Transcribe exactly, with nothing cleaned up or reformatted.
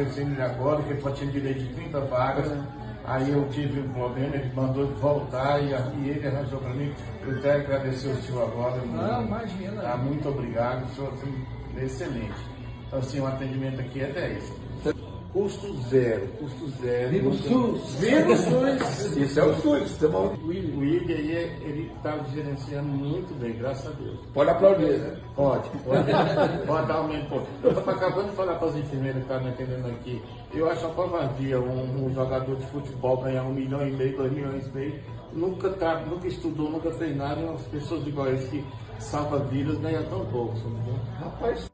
conhecendo ele agora, que ele só tinha direito de trinta vagas. Aí eu tive um problema, ele mandou voltar e, e ele arranjou para mim. Eu até agradecer o senhor agora. Não, imagina. Tá, muito obrigado, o senhor assim, é excelente. Então, assim, o atendimento aqui é dez. Custo zero, custo zero. Viva o SUS! Viva o SUS! Isso é o SUS. O William aí, ele está gerenciando muito bem, graças a Deus. Pode aplaudir, né? Pode, pode, pode dar um pouco. Eu estou acabando de falar para as enfermeiras que estão me atendendo aqui. Eu acho uma covardia um, um jogador de futebol ganhar um milhão e meio, dois milhões e meio, nunca, tá, nunca estudou, nunca fez nada, e as pessoas iguais que salvam vidas ganham tão pouco. Sabe? Rapaz,